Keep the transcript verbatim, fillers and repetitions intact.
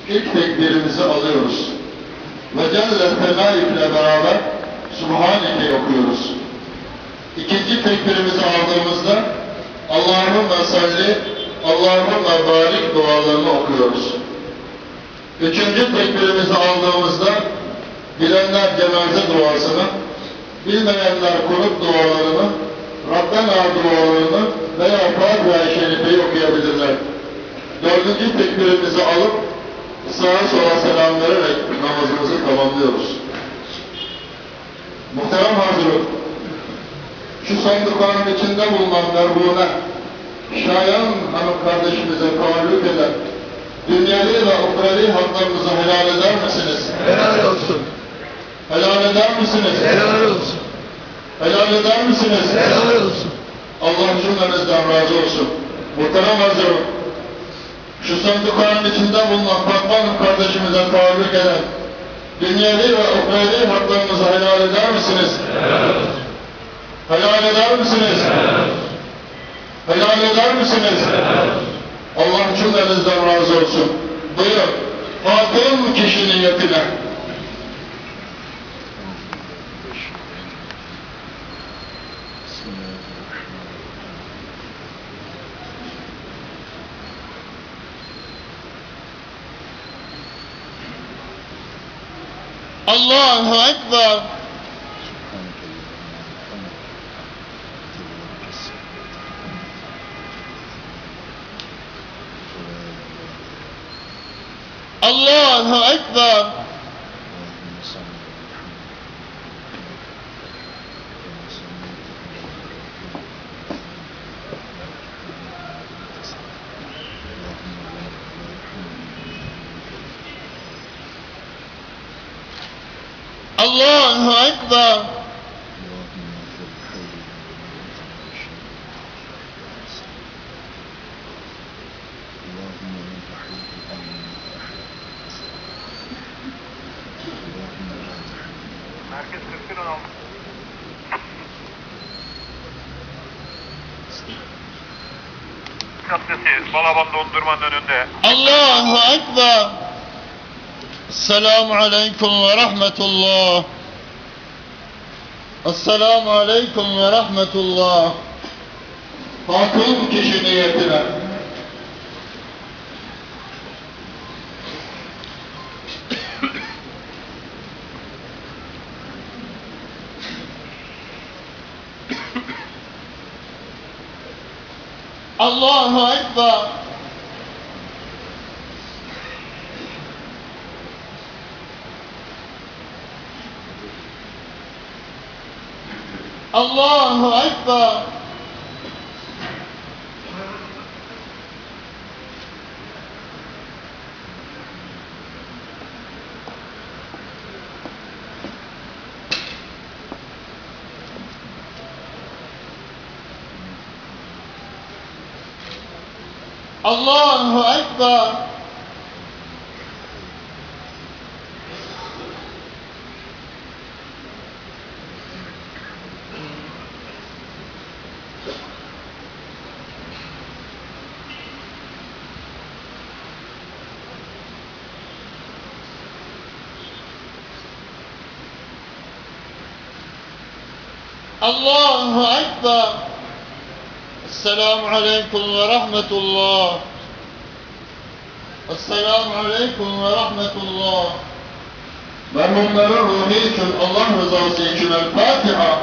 ilk tekbirimizi alıyoruz. Ve Celle Felaik ile beraber Subhaneke'yi okuyoruz. İkinci tekbirimizi aldığımızda Allahümme salli, Allahümme barik dualarını okuyoruz. Üçüncü tekbirimizi aldığımızda bilenler cenaze duasını, bilmeyenler konuk dualarını, Rabbena dualarını veya Fatiha-i Şerife'yi okuyabilirler. Dördüncü tekbirimizi alıp sağa sola selam vererek namazımızı tamamlıyoruz. Muhterem hazırım, şu sandıkların içinde bulunan merhune Şayan Hanım kardeşimize taalluk eden dünyevi ve ukrevi haklarınızı helal eder misiniz? Helal olsun. Helal eder misiniz? Helal olsun. Helal eder misiniz? Helal olsun. Allah cümlemizden razı olsun. Muhterem hazırım, şu sandıkların içinde bulunan Fatma Hanım kardeşimize taalluk eden dünyevi ve ukrevi haklarınızı helal eder misiniz? Helal olsun. Helal eder misiniz? Helal olsun. Helal eder misiniz? Helal olsun. Allah cümlemizden razı olsun. Buyurun. Fatım kişi niyetine. Allahu Ekber. Allahu Ekber. Allahu Ekber. Merkez kırk bir on altı. Caddesi, Balaban Dondurma'nın önünde. Allahu Ekber. Esselamu Aleyküm ve Rahmetullah. Esselamu Aleyküm ve Rahmetullah. Fatım kişi niyetine. Allahu Ekber. Allahu Ekber. Allahu Ekber. Allahu Ekber. Esselamu Aleyküm ve Rahmetullah. Esselamu Aleyküm ve Rahmetullah. Merhumların ruhu için, Allah rızası için El Fatiha.